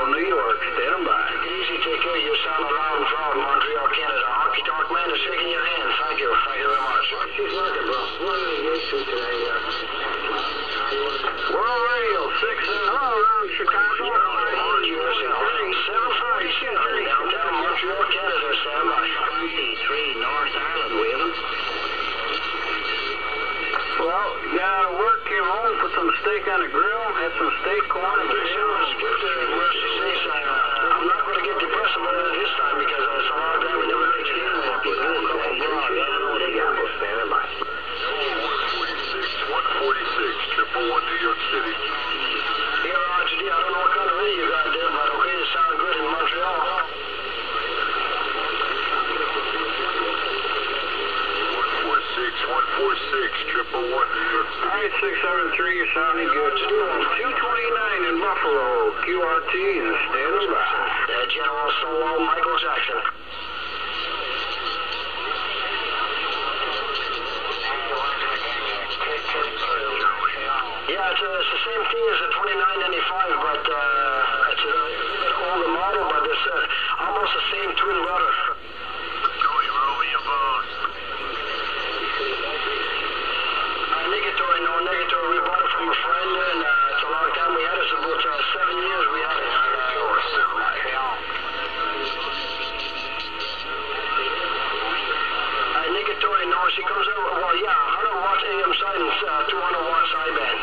New York. Stand by. Take it easy, take care. You sound loud and proud, Montreal, Canada. Hockey Talk Man is shaking your hand. Thank you. Thank you very much. She's working, bro. What are you used to today? World Radio 6 hello around Chicago. On yourself. 747 downtown Montreal, Canada. Stand by. 23 North Island, Wheeling. Well, got to work, came home, put some steak on the grill, had some steak, corn, and potatoes. I'm not going to get depressed about it this time because it's a long time we never made skin. Standing by. 146, 146, New York City. Yeah, Roger D, I don't know what kind of radio you got there, but okay, it sounds good in Montreal. 146, 146, 111, New York City. All right, 673, you're sounding good. 229 in Buffalo, QRT, and standing by. General Stonewall Michael Jackson. Yeah, it's the same thing as the 2995, but it's an older model, but it's almost the same twin rudder. Joey, roll me your bones. Negatory, no negatory. We bought it from a friend, and it's a long time. We had it about 7 years. We had it. Negatory, no, she comes out, well, yeah, 100 watts AM side and 200 watts sideband.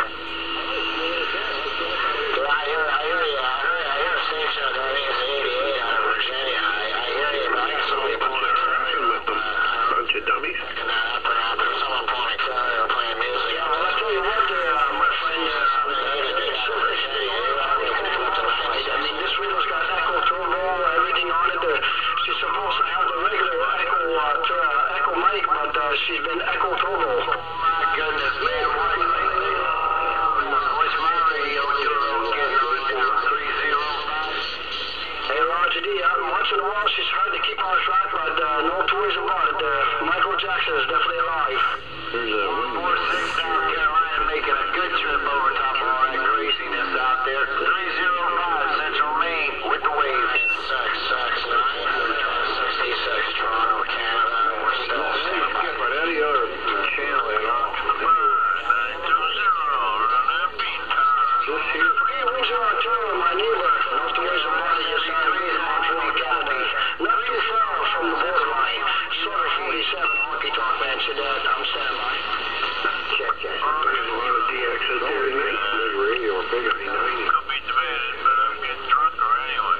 Yeah, I hear you. I hear a station that is 88 out of Virginia. I hear you, but I got somebody pulling a train with them. Bunch of dummies. Picking that up and up, and someone pulling a car or playing music. Yeah, well, I tell you what, my friend, I mean, this radio's got Echo Turbo, everything on it. She's supposed to have the regular Echo mic, but she's been Echo Turbo. Oh my goodness, man. What's my radio doing? Getting on down 305? Hey, Roger D, once in a while she's hard to keep on track, but no two ways about it. Michael Jackson is definitely alive. There's a 146 South Carolina making a good trip over top of all that craziness out there. 305 Central Maine with the wave. 66 Toronto, Canada. We're still standing by. but any other channel at all. Just here. Hey, Windsor, Ontario, my neighbor. No two ways about it. Yes, I am in Montreal, Canada. Not too far from the borderline. Sort of 47 Hockey Talk Man said that. I'm standing by. Check that. There's a lot of DXs there tonight. There's radio or big as 90. Could be debated, but I'm getting drunker anyway.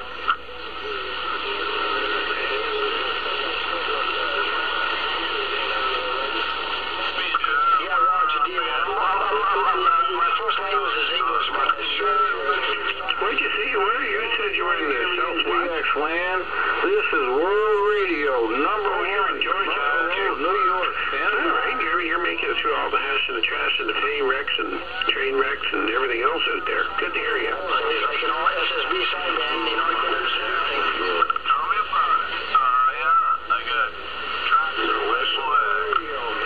Yeah, Roger D. My first language is English, but Where'd you see? Where you said you were in the South land? This is World Radio, number one in Georgia, New York. All right, you're making it through all the hash and the trash and the plane wrecks and train wrecks and everything else out there. Good to hear you. it's like, SSB sideband, I couldn't understand anything. Tell me about it. Yeah, I got tractor with flag.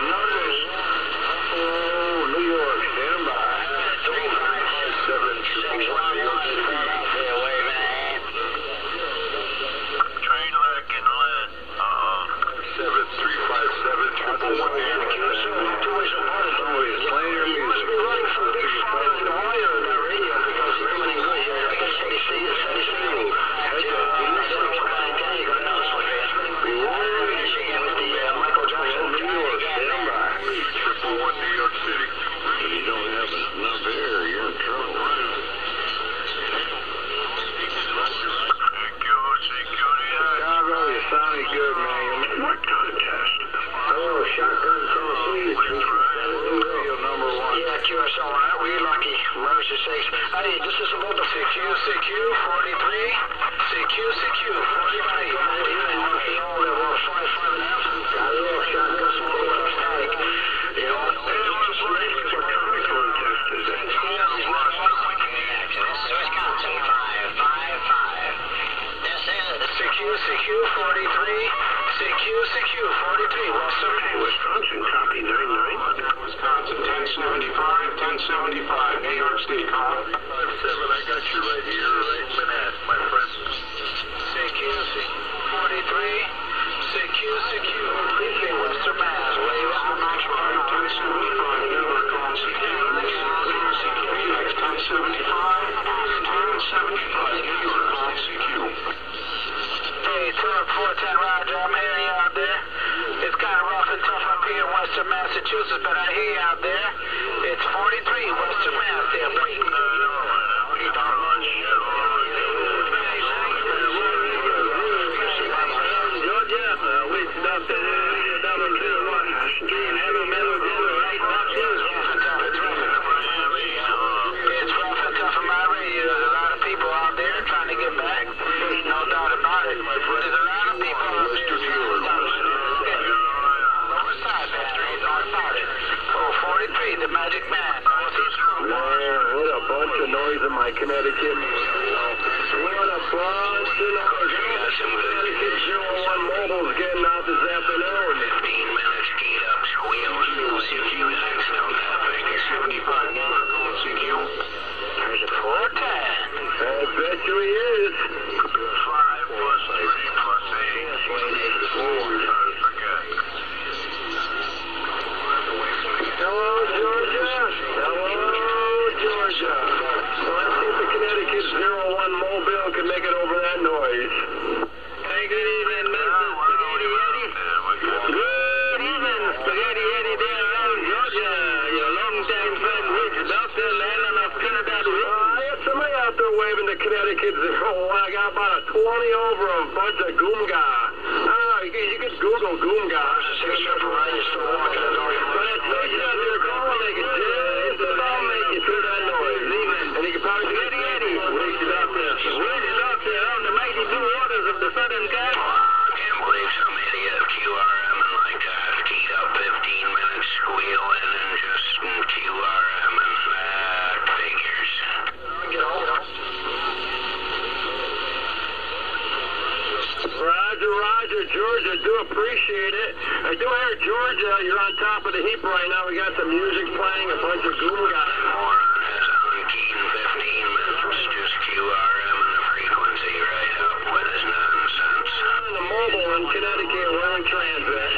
New York, stand by. 357 Train wreck in Lynn. 7357 Two ways about it. Somebody's playing your You must music. be running some big fire in the wire in that radio because you're coming in good. I can steady signal. Michael Jackson. New York, stand by. 111, New York City. If you don't have enough air, you're in trouble. Chicago, you sounded good, man. What contest? Oh, Shotgun, Tennessee. Radio number one. Yeah, QSL, we're lucky. Mercy sakes. Hey, this is about the CQ 43. CQ 43. here in Montreal. They were 5.5. Oh, Shotgun, Static. You know, What kind of contest is that? Wisconsin 555. This is CQ 43. CQ 43. Western. Wisconsin, copy 99. Wisconsin, 1075, New York State, call. 57, I got you right here, right in Manhattan, my friend. in my Connecticut. What a bunch of numbers. Connecticut 01 mobile's getting out this afternoon. 15 minutes keyed up, squealing. CQ's still tapping. 75 more going CQ. There's a 410. I bet you he is. 5 plus 3 plus 8. 4. Forget. Hello, Georgia. Hello, Georgia. Well, let's see if the Connecticut 01 mobile can make it over that noise. Hey, good evening, Mr. Spaghetti Eddie. Good evening, Spaghetti Eddie there around Georgia. Your long-time friend, Rich Doctor, landing of Trinidad. I got somebody out there waving the Connecticut 01. I got about a 20 over a bunch of Goomga. I don't know, you could Google Goomga. Six Supervisor still walking the dog. But it's nice out there calling, they can just about make you through that noise. And you can probably get Spaghetti Eddie. Rich Doctor on the mighty blue waters of the Southern Gulf. I can't believe some idiot of QRM and like that keyed up 15 minutes squealing and just QRM and that figures. Get home. Roger, Georgia, do appreciate it. I do hear Georgia, you're on top of the heap right now. We got some music playing, a bunch of Goomga. Moron has unkeyed in 15 minutes, just QRM and the frequency right up with his nonsense. The mobile in Connecticut, we're in transit.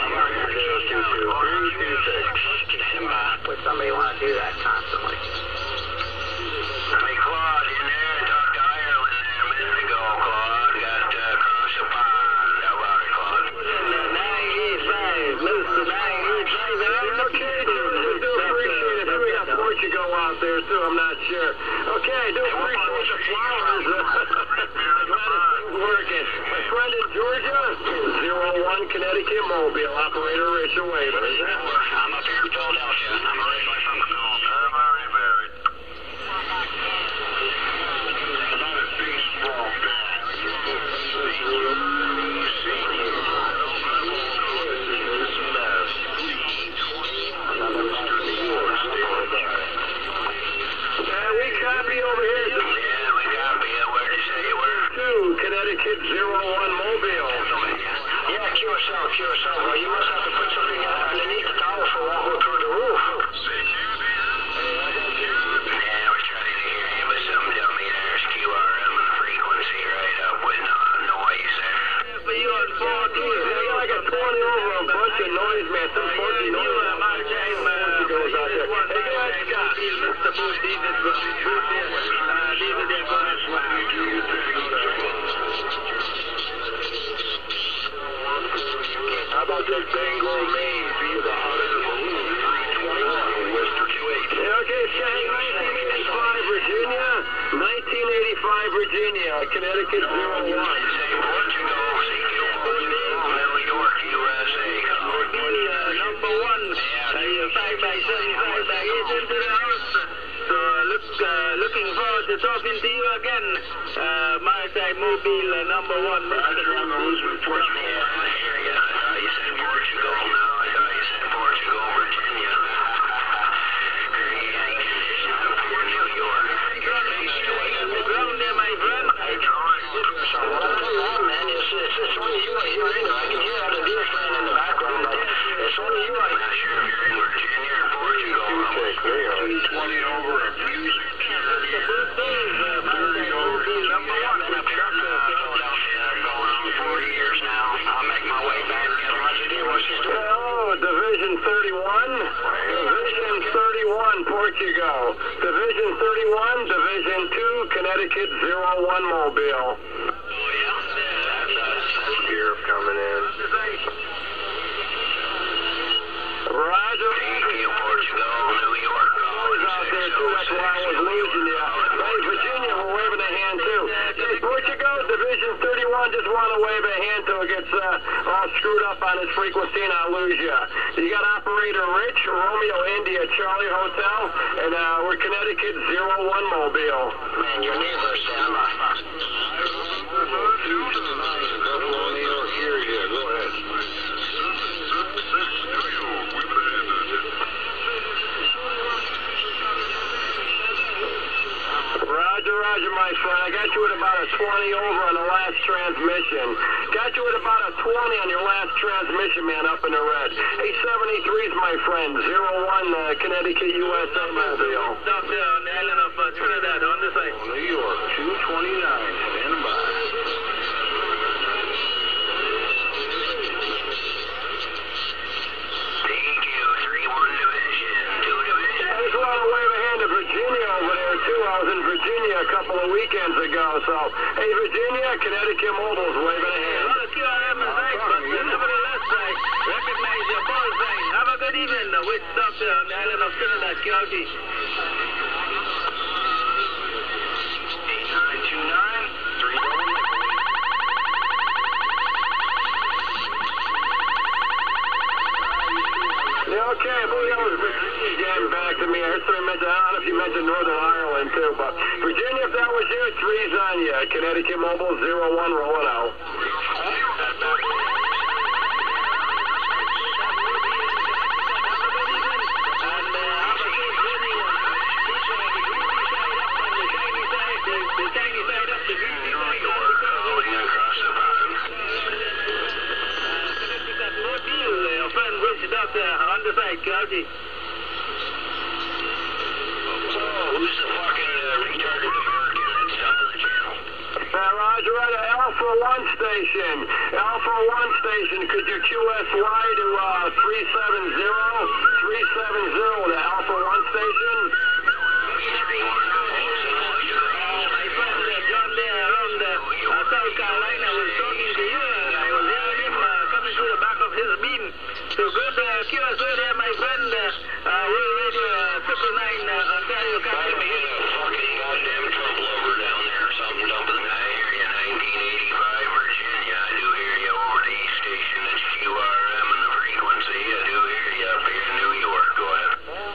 326. Would somebody want to do that constantly? Hey, Claude, in there? I talked to Ireland there a minute ago, Claude. Got across the pond. How about it, Claude? 985, Mr. 985. Okay, Georgia, do appreciate it. We got Portugal out there, too, I'm not sure. Okay, do appreciate the flowers. Working. My friend in Georgia, 01 Connecticut Mobile, operator Richard Waver. I'm up here in Philadelphia. I'm originally from I'm already married. We copy over here. Yeah, we copy it. Where'd you say you were? 2 Connecticut 01 Mobile. Yeah, QSL. Well, you must have to put something underneath the tower for one go through the roof. Yeah, we're trying to hear you with some dummy. There's QRM and the frequency right up with noise there. For you on 14. I got 20 over a bunch of noise, man. Some funky noise. Goes out there. Hey, go ahead, Scott. Mr. Booth, David How about that Bangor, Maine via the hot air balloon? 321 Western U8. Okay, Shane, 1985 Virginia. 1985 Virginia, Connecticut 01. Portugal, New York, USA. number 1. 5x7, 5x8 into the house. So looking forward to talking to you again. Maritime Mobile number 1. Roger on the Elizabeth Portugal. Yeah, I hear you. I thought you said Portugal. No, I thought you said Portugal, Virginia. Great air condition up here in New York. The ground there, my friend. So what I tell you what, man, it's only you I hear in there. I can hear all the deer playing in the background, but it's only you I I'm not sure if you're in Virginia or Portugal. 220 over a music. The birthdays, Maritime Mobile number 1. I've been up here in Philadelphia going on 40 years now. I'll make my way back. Roger D, what's he doing? Oh, Division 31. Division 31, Portugal. Division 31, Division 2, Connecticut 01 Mobile. Here coming in. Roger. Thank you, Portugal, New York. Always out there too. That's why I was losing you. Hey, Virginia, we're waving a hand too. Hey, Portugal, Division 31, just want to wave a hand till it gets all screwed up on his frequency and I lose you. You got operator Rich, Romeo India, Charlie Hotel, and we're Connecticut 01 Mobile. Man, your neighbor, Sam. Here, go ahead. Roger, my friend. I got you at about a 20 over on the last transmission. Got you at about a 20 on your last transmission, man, up in the red. 873's, my friend. 01 Connecticut, USA, Mobile. Doctor on the island of Trinidad, on the side. New York, 229. Stand by. Virginia over there, too. I was in Virginia a couple of weekends ago. So, hey, Virginia, Connecticut Mobile's waving a hand. Well, the QRM is right, but nevertheless, I recognize your call sign. Have a good evening, with Doctor on the island of Trinidad, County. 8929. Okay, I believe that was Virginia jamming back to me. I heard somebody mention, I don't know if you mentioned Northern Ireland, too, but Virginia, if that was you, 3's on you. Connecticut Mobile, 01, rolling out. Doctor, on the side, County. Who's the fucking retarded American that's top of the channel? Roger, at Alpha 1 station. Alpha 1 station, could you QSY to 370? 370 to Alpha 1 station? My friend John there around South Carolina was talking to you, and I was hearing him coming through the back of his beam. So good QSO there, my friend. We'll radio 999 Ontario, Gotta be a fucking goddamn Trump lover down there or something dumping. I hear you, 1985 Virginia. I do hear you over the East Station. It's QRM and the frequency. I do hear you up here in New York. Go ahead.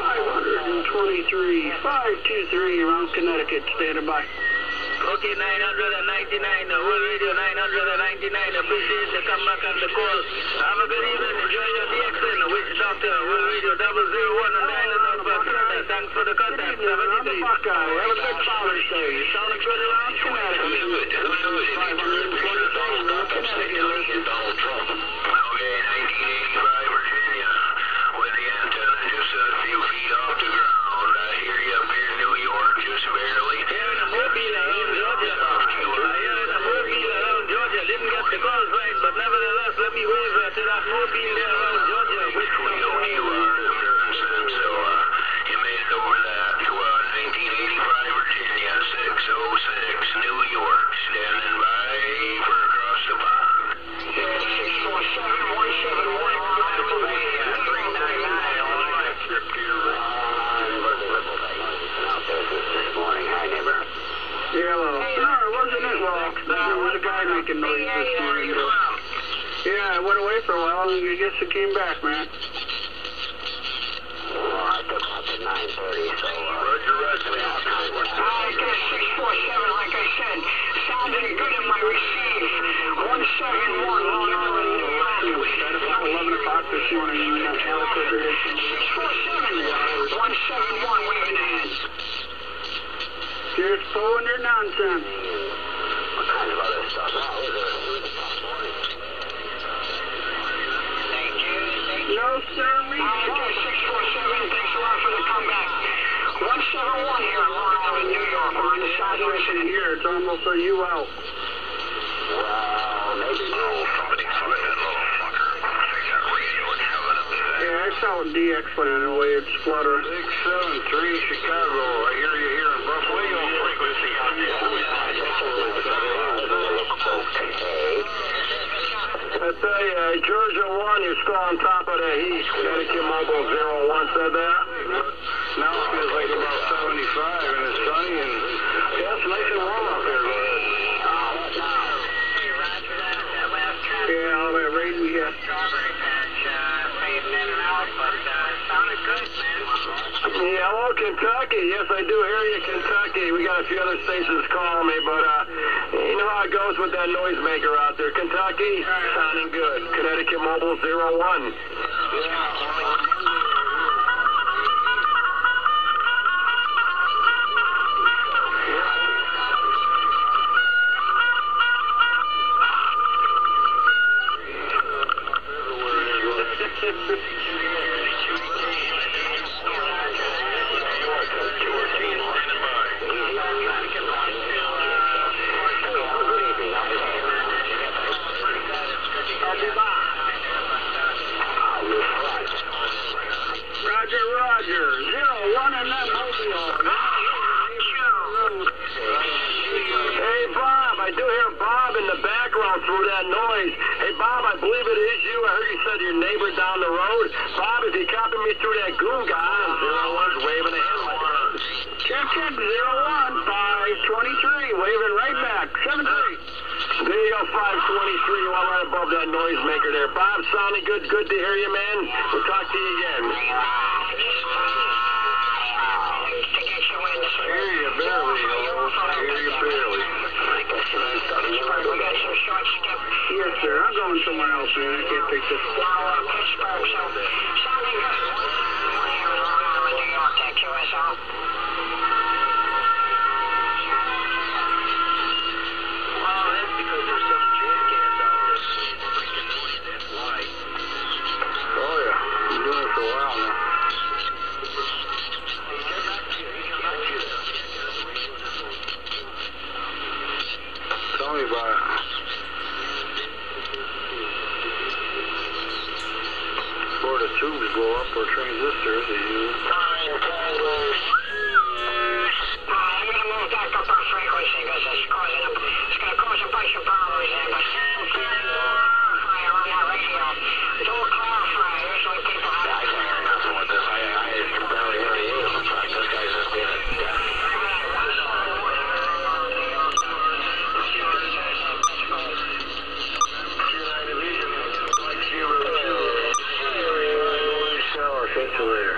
523, 523 around Connecticut. Standing by. Okay, 999, World Radio 999. Appreciate the comeback on the call. Have a good evening. Enjoy your DXN. Witch Doctor, World Radio 001 on the island of Florida. Thanks for the contact. Have a good day. Have a good Father's Day. You sounding good around Connecticut. Donald Trump. Okay, 1985 Virginia. With the antenna just a few feet off the ground. I hear you up here in New York, just barely. Here in a mobile around Georgia. Here in a mobile around Georgia. Didn't get the calls right, but nevertheless, let me wave to that mobile there around Georgia. Which one you are, so you made it over that to 1985 Virginia, 606 New York, standing by for across the pond. 647-171. Hello. No, it wasn't it. Well, there was a guy making noise this morning. Yeah, I went away for a while, and I guess it came back, man. I took off at 9:30, so... Roger, Roger. I guess 647, like I said, sounding good in my receive. 171, Long Island, New York. At about 11 o'clock this morning, 647, 171, waving hands. just pulling their nonsense. What kind of other stuff? No, sir, me. 647, thanks a lot for the comeback. 171 here in Long Island, New York. We're on the southwest In here, it's almost a U out. Well, maybe no. Somebody find that little fucker. Check that radio and have it up there. Yeah, it's out DX playing the way it's fluttering. 673 Chicago. I hear you here in Buffalo. Frequency on I tell you, Georgia 1, you're still on top of the heat. Connecticut Mobile 01 said that. Now it feels like about 75 and it's sunny and Yeah, it's nice and warm out there. Yeah, all that rain we had. Yeah, hello, Kentucky. Yes, I do hear you, Kentucky. We got a few other stations calling me, but you know how it goes with that noisemaker out there. Kentucky, sounding good. Connecticut Mobile 01. through that noise. Hey, Bob, I believe it is you. I heard you said your neighbor down the road. Bob, if you copy me through that goon guy, 01's waving a hand like that. Check, 0523, waving right back. 73. There you go, 523. Well, right above that noisemaker there. Bob, sounding good. Good to hear you, man. We'll talk to you again. Hear you barely, hear you barely. Yes, sir. I'm going somewhere else, man. I can't fix this. Tubes blow up or transistors, they use. I'm going to move back up our frequency because it's going to cause a bunch of problems there. But fire on that radio. Don't clarify. Usually people have... I can't hear nothing with this. I can barely hear you. In fact, this guy's just being a deaf. Later.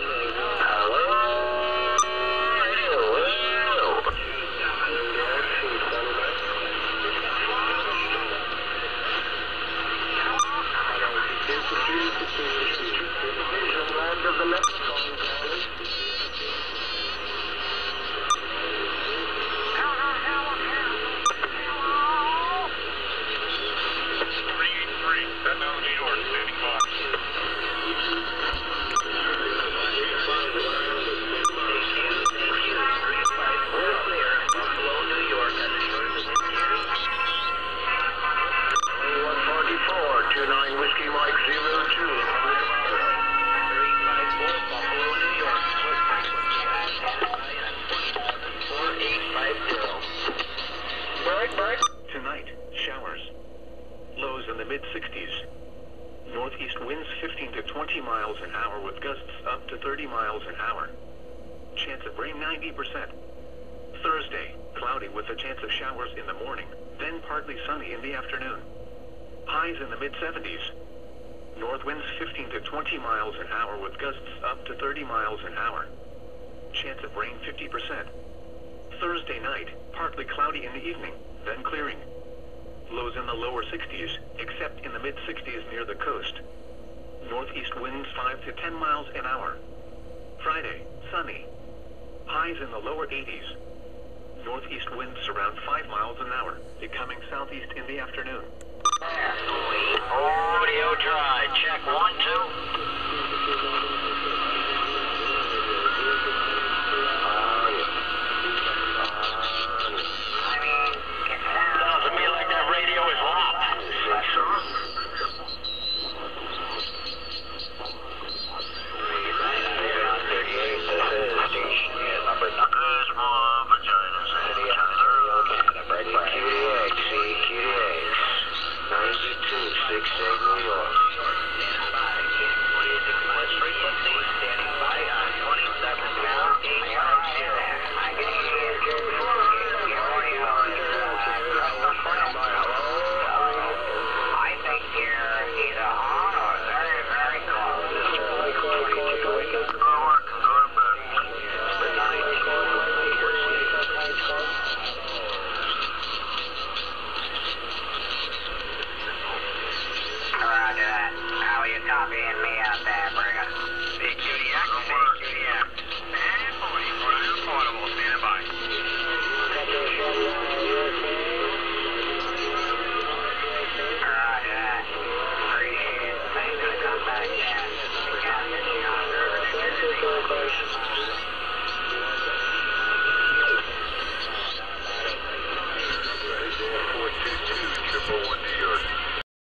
Tonight, showers. Lows in the mid-60s. Northeast winds 15 to 20 miles an hour with gusts up to 30 miles an hour. Chance of rain 90%. Thursday, cloudy with a chance of showers in the morning, then partly sunny in the afternoon. Highs in the mid-70s. North winds 15 to 20 miles an hour with gusts up to 30 miles an hour. Chance of rain 50%. Thursday night, partly cloudy in the evening, then clearing. Lows in the lower 60s, except in the mid-60s near the coast. Northeast winds 5 to 10 miles an hour. Friday, sunny. Highs in the lower 80s. Northeast winds around 5 miles an hour, becoming southeast in the afternoon. Audio dry. Check 1, 2. Sounds to me like that radio is locked. Thank you.